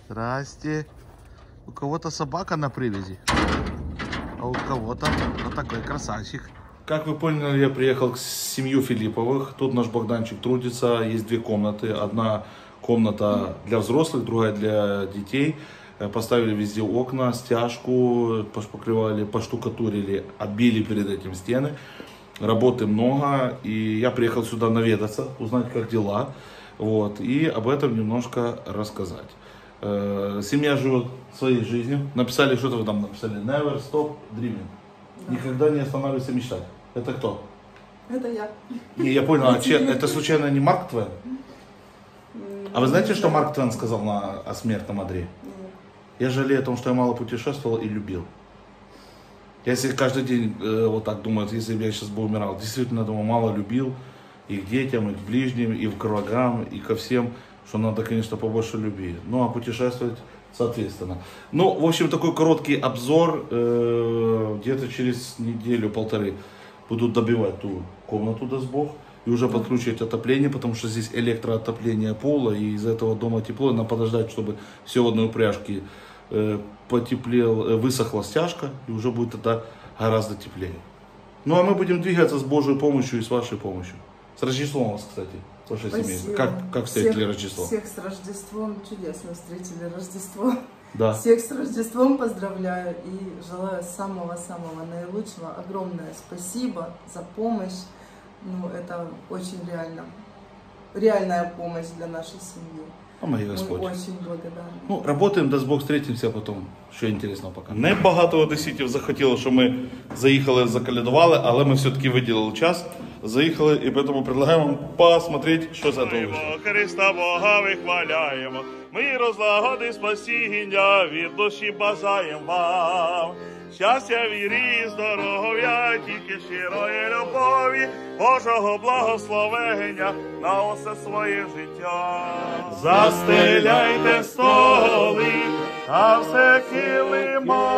Здрасте. У кого-то собака на привязи, а у кого-то вот такой красавчик. Как вы поняли, я приехал к семью Филипповых. Тут наш Богданчик трудится. Есть две комнаты. Одна комната для взрослых, другая для детей. Поставили везде окна, стяжку, пошпаклевали, поштукатурили, оббили перед этим стены. Работы много. И я приехал сюда наведаться, узнать, как дела. Вот, и об этом немножко рассказать. Семья живет своей жизнью. Написали, что-то вы там написали. Never stop dreaming. Да. Никогда не останавливайся мечтать. Это кто? Это я. Не, я понял, это случайно не Марк Твен? А вы знаете, что Марк Твен сказал о смертном одре? Я жалею о том, что я мало путешествовал и любил. Я если каждый день вот так думаю, если бы я сейчас бы умирал, действительно, думаю, мало любил и к детям, и к ближним, и к врагам, и ко всем, что надо, конечно, побольше любви. Ну, а путешествовать соответственно. Ну, в общем, такой короткий обзор. Где-то через неделю-полторы будут добивать ту комнату, даст Бог, и уже подключить отопление, потому что здесь электроотопление пола, и из этого дома тепло. Надо подождать, чтобы все в одной упряжке потеплел, высохла стяжка, и уже будет тогда гораздо теплее. Ну, а мы будем двигаться с Божьей помощью и с вашей помощью. С Рождеством вас, кстати, ваше семейство. Как встретили Рождество? Всех с Рождеством, чудесно встретили Рождество. Да. Всех с Рождеством поздравляю и желаю самого-самого наилучшего. Огромное спасибо за помощь. Ну, это очень реальная помощь для нашей семьи. А моє Господь. Мы очень благодарны. Ну, работаємо, дасть Бог, встретимося потім. Що інтересного поки. Небагато одеситів захотіло, щоб ми заїхали, заколядували, але ми все-таки виділили час. Заїхали і тому предлагаємо вам посмотреть, що за того вийшло. Христа Бога вихваляємо, миру, злагоди, спасіння від душі бажаємо вам. Щастя, вірі, здоров'я, тільки щирої любові, Божого благословення на усе своє життя. Застеляйте столи, а все килима